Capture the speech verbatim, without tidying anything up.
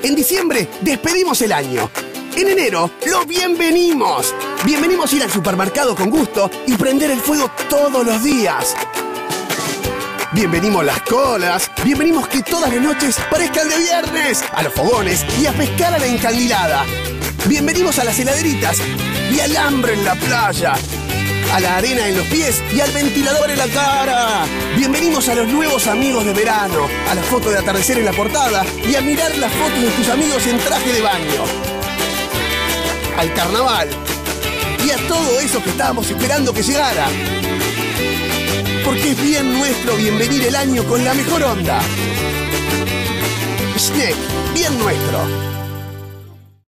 En diciembre despedimos el año. En enero lo bienvenimos. Bienvenimos ir al supermercado con gusto y prender el fuego todos los días. Bienvenimos las colas. Bienvenimos que todas las noches parezcan de viernes. A los fogones y a pescar a la encandilada. Bienvenimos a las heladeritas y al hambre en la playa. A la arena en los pies y al ventilador en la cara. Bienvenidos a los nuevos amigos de verano, a la foto de atardecer en la portada y a mirar las fotos de tus amigos en traje de baño. Al carnaval y a todo eso que estábamos esperando que llegara. Porque es bien nuestro bienvenir el año con la mejor onda. Schneck, bien nuestro.